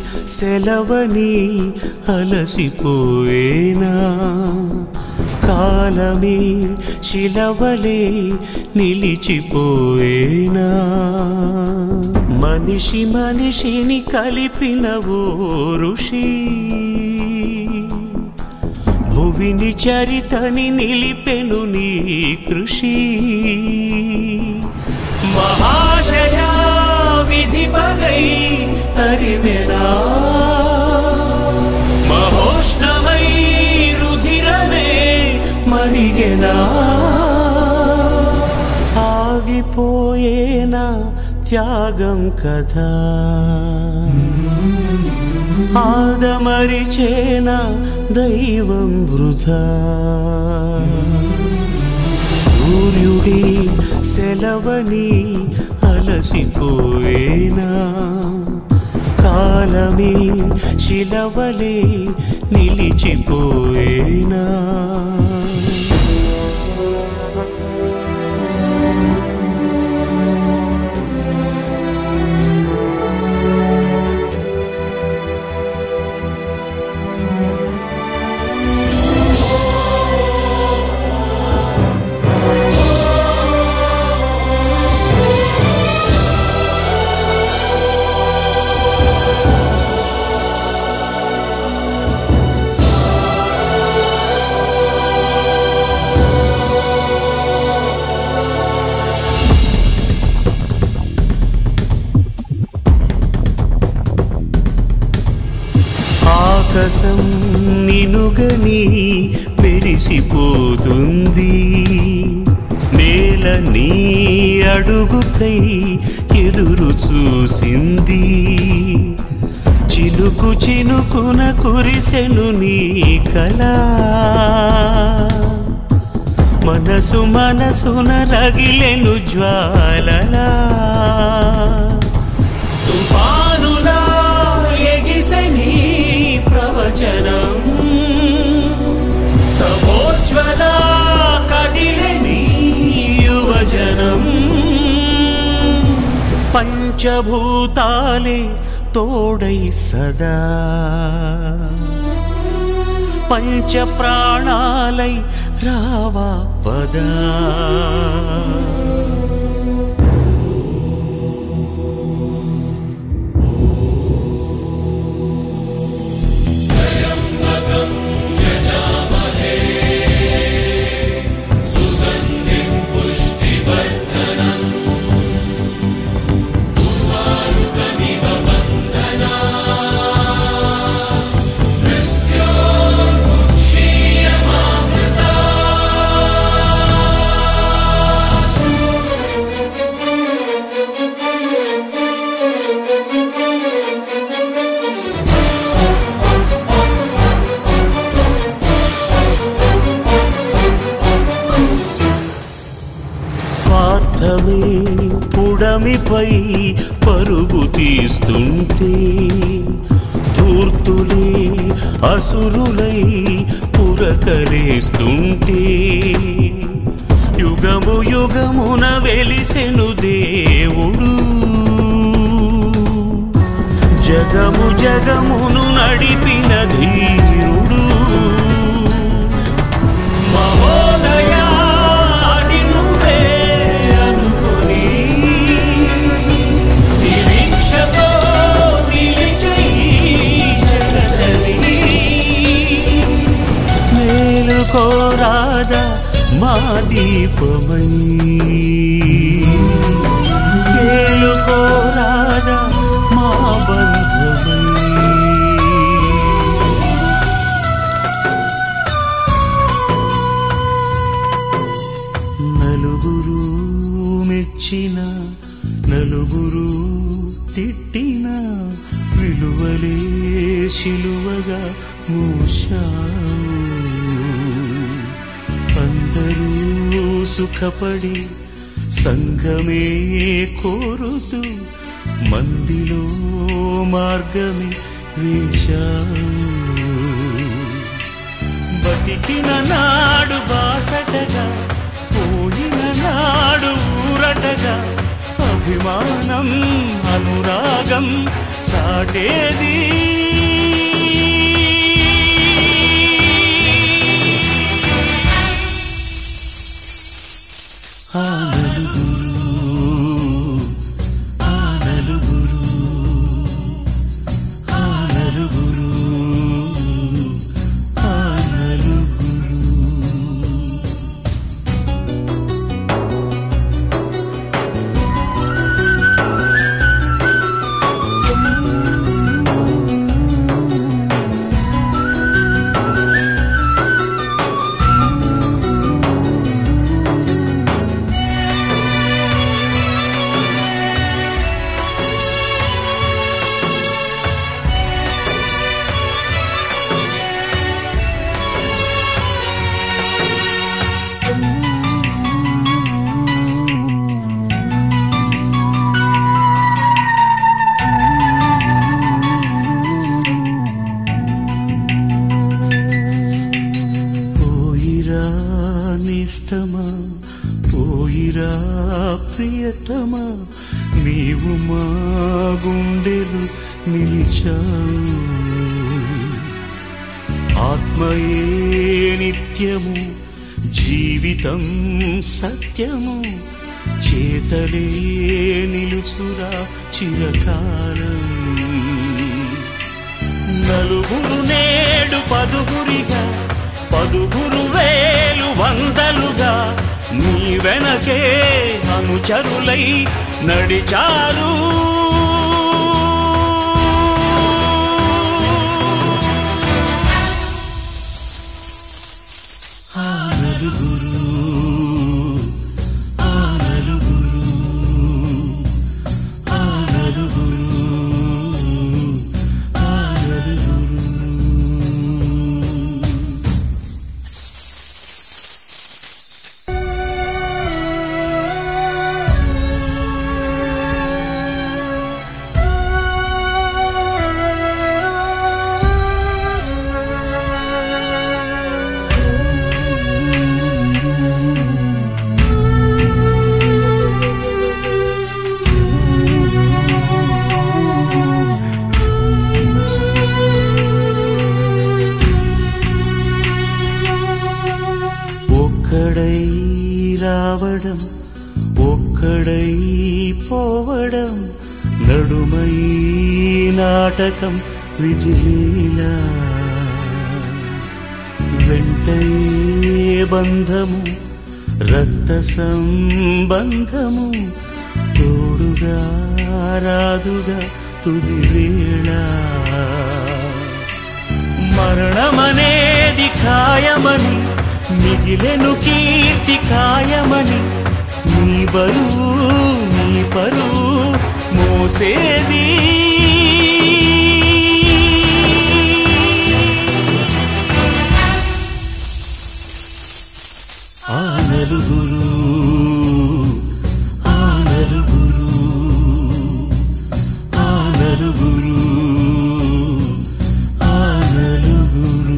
సెలవని అలసిపోయేనా కాలమే శిలవలే నిలిచిపోయేనా మనిషి మనిషిని కలిపిన ఓ ఋషి భువిని చరితని నిలిపెను నీ కృషి మహాశయా విధి పగై తరిమెనా మహోష్ణమై రుధిరమే మరిగెనా ఆగిపోయేనా త్యాగం కదా ఆదమరిచేనా దైవం వృధా సూర్యుడి సెలవని అలసిపోయేనా కాలమే శిలవలే నిలిచిపోయేనా ఆకాశం నినుగని మెరిసిపోతుంది నేల నీ అడుగుకై ఎదురు చూసింది చినుకు చినుకున కురిసెను నీ కళ మనసు మనసున రగిలెను జ్వాలలా తుఫానులా ఎగిసెని ప్రవచనం తపోజ్వల కదిలని యువజనం పంచభూతాలే తోడై సదా పంచ ప్రాణాలై రావా పదా స్వార్థమే పుడమిపై పరుగు తీస్తుంటే ధూర్తులే అసురులై పురకలేస్తుంటే యుగము యుగమున వెలిసెను దేవుడు జగము జగమును నడిపిన ధీరుడు మహోదయా కోరాదా మా దీపమై కోరాదా మా బంధమై నలుగురు మెచ్చిన నలుగురు తిట్టిన విలువలే శిలువగా మూశావు అందరూ సుఖపడి సంఘమే కోరుతూ మందిలో మార్గమే వేశావు బతికిన నాడు బాసటగా పోయిన నాడు ఊరటగా అభిమానం అనురాగం దాటేది ఆ నలుగురు నేస్తమా పోయిరా ప్రియతమా నీవు మా గుండెలు నిలిచావు ఆత్మయే నిత్యము జీవితం సత్యము చేతలే నిలుచురా చిరకాలం నలుగురు నేడు పదుగురిగా పదుగురు వేలు వందలుగా నీ వెనకే అనుచరులై నడిచారు ఆ నలుగురు ఆ నలుగురు ఆ నలుగురు ఆ నలుగురు ఒక్కడై రావడం ఒక్కడై పోవడం నడుమై నాటకం విధిలీలా వెంటయే బంధము రక్త సంబంధము తోడుగా రాదుగా తుది వేళ మరణమనేది ఖాయమని మిగిలెను కీర్తి కాయమని నీ బరువు నీ పరువు మోసేది ఆ నలుగురు ఆ నలుగురు ఆ నలుగురు ఆ నలుగురు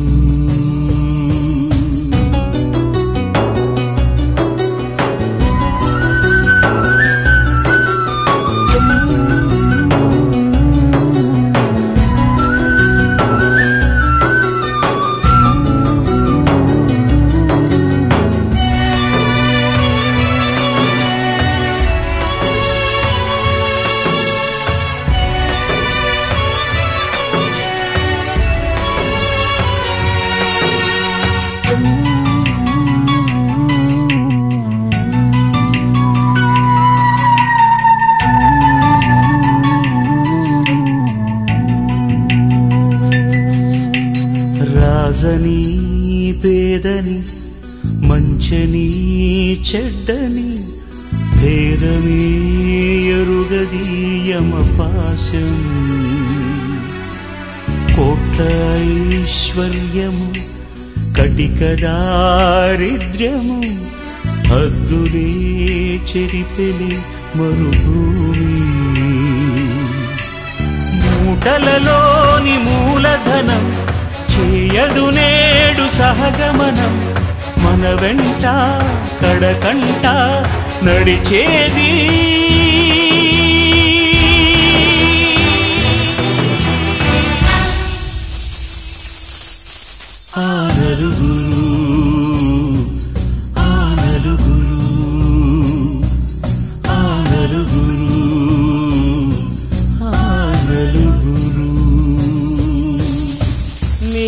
రాజని పేదని మంచని చెడ్డని భేదమే ఎరుగది యమపాశం కోట్ల ఐశ్వర్యము కటిక దారిద్ర్యము హద్దులే చెరిపెలి మరుభూమి మూటలలోని మూలధనం చేయదు నేడు సహగమనం మన వెంట కడకంట నడిచేది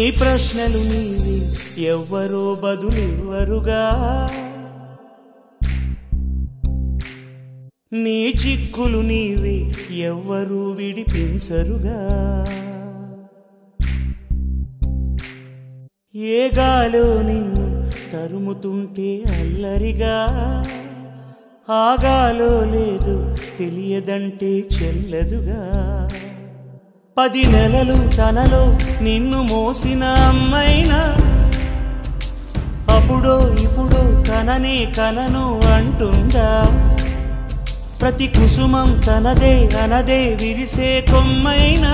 ప్రశ్నలు నీవి ఎవ్వరో బదులివ్వరుగా, నీ చిక్కులు నీవి ఎవ్వరూ విడిపించరుగా. ఏ గాలో నిన్ను తరుముతుంటే అల్లరిగా, ఆగాలో లేదు తెలియదంటే చెల్లదుగా. 10 నెలలు తనలో నిన్ను మోసిన అమ్మైనా అప్పుడో ఇప్పుడో కననే కనను అంటుందా. ప్రతి కుసుమం తనదే అనదే విరిసే కొమ్మైనా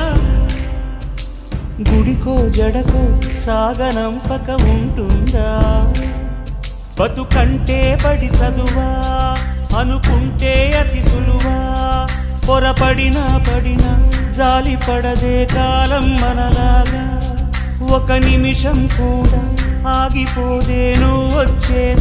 గుడికో జడకో సాగనంపక ఉంటుందా. బతుకంటే పడి చదువా అనుకుంటే అతి సులువా, పొరపడినా పడినా జాలి పడదే కాలం మనలాగా. ఒక నిమిషం కూడా ఆగిపోదే నువ్వు వచ్చే